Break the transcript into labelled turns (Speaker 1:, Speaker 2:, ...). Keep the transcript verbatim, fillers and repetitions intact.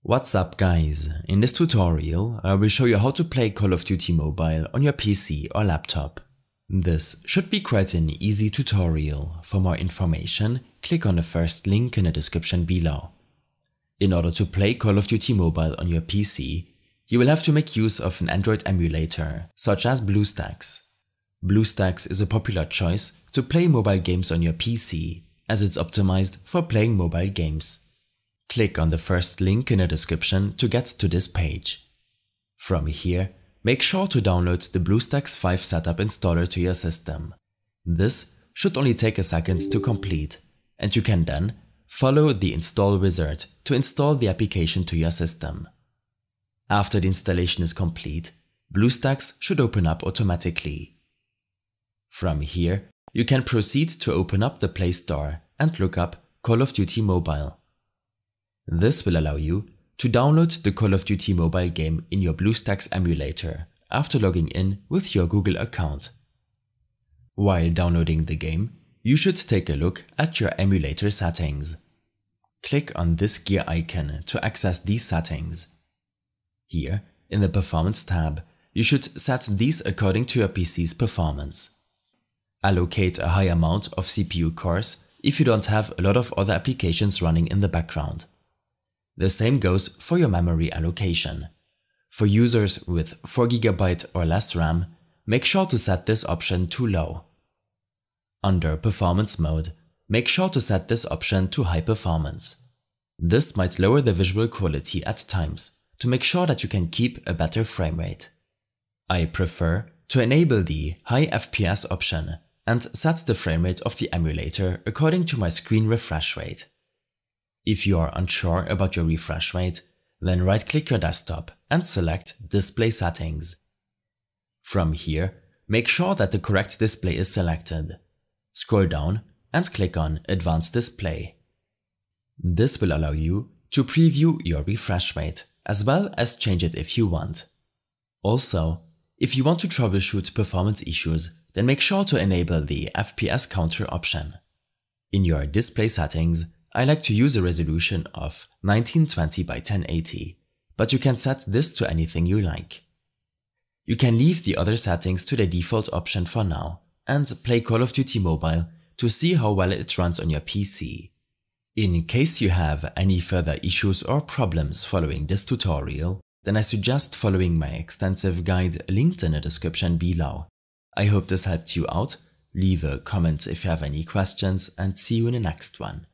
Speaker 1: What's up guys, in this tutorial I will show you how to play Call of Duty Mobile on your P C or laptop. This should be quite an easy tutorial. For more information, click on the first link in the description below. In order to play Call of Duty Mobile on your P C, you will have to make use of an Android emulator, such as BlueStacks. BlueStacks is a popular choice to play mobile games on your P C, as it's optimized for playing mobile games. Click on the first link in the description to get to this page. From here, make sure to download the BlueStacks five setup installer to your system. This should only take a second to complete, and you can then follow the install wizard to install the application to your system. After the installation is complete, BlueStacks should open up automatically. From here, you can proceed to open up the Play Store and look up Call of Duty Mobile. This will allow you to download the Call of Duty mobile game in your BlueStacks emulator after logging in with your Google account. While downloading the game, you should take a look at your emulator settings. Click on this gear icon to access these settings. Here, in the Performance tab, you should set these according to your P C's performance. Allocate a high amount of C P U cores if you don't have a lot of other applications running in the background. The same goes for your memory allocation. For users with four gigabytes or less RAM, make sure to set this option to low. Under Performance mode, make sure to set this option to high performance. This might lower the visual quality at times to make sure that you can keep a better frame rate. I prefer to enable the high F P S option and set the frame rate of the emulator according to my screen refresh rate. If you are unsure about your refresh rate, then right-click your desktop and select Display Settings. From here, make sure that the correct display is selected. Scroll down and click on Advanced Display. This will allow you to preview your refresh rate as well as change it if you want. Also, if you want to troubleshoot performance issues, then make sure to enable the F P S counter option. In your display settings, I like to use a resolution of nineteen twenty by ten eighty, but you can set this to anything you like. You can leave the other settings to the default option for now and play Call of Duty Mobile to see how well it runs on your P C. In case you have any further issues or problems following this tutorial, then I suggest following my extensive guide linked in the description below. I hope this helped you out. Leave a comment if you have any questions and see you in the next one.